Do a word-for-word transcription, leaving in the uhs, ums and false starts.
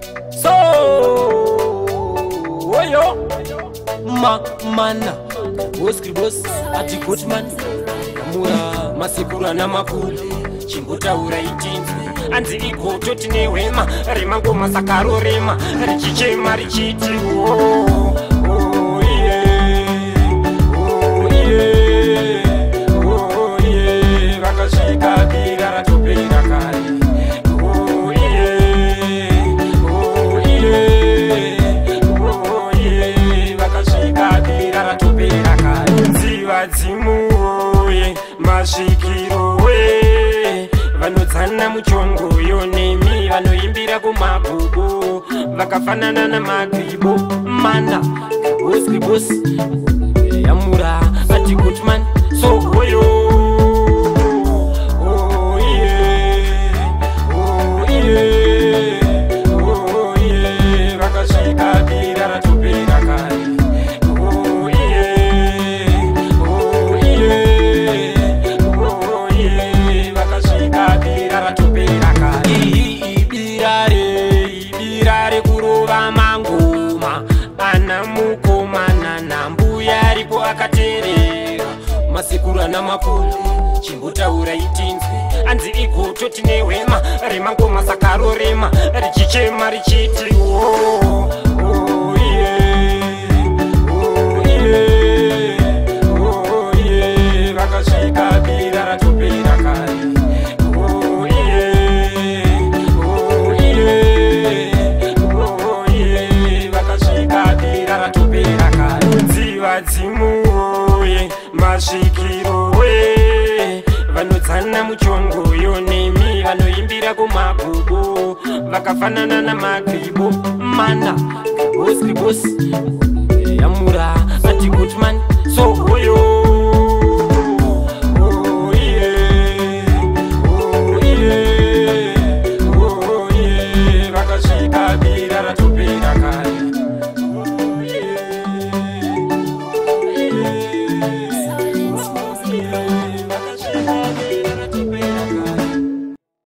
So oyo ma mana boskri boss ati Goodman mura masekura na makulu chingotaura itinzwe anzi igoto tine wema rema ngoma sakaro rema richichema richiti oh oh yeah oh yeah oh yeah vakasvika bira ratopera kare oh yeah oh yeah oh yeah vakasvika bira ratopera kare ziva dzimuye masvikiro we vanodzana muchongo yonemi vanoimbira kumagugu vakafanana namagribo mana boskibos yamura ati Goodman so oyo oh yeah oh yeah oh yeah vakasvika bira ratopera kare oh yeah oh yeah oh yeah vakasvika bira ratopera kare ibirare ibirare kurova mangoma ana mukomana nambuya aripo akaterera masekura namakulu chimbotaura itinzwe anzi igoto tine wema remangoma sakaro rema richichema richiti oh, oh, yeah, oh, yeah, oh, yeah, vakasvika bira ratopera kare oh, yeah, oh, yeah, oh, yeah, vakasvika bira ratopera kare dziva dzimuye masvikiro we vanodzana muchongo yonemi vanoimbira kumagugu vakafanana namagribo mana boskibos yamura ati Goodman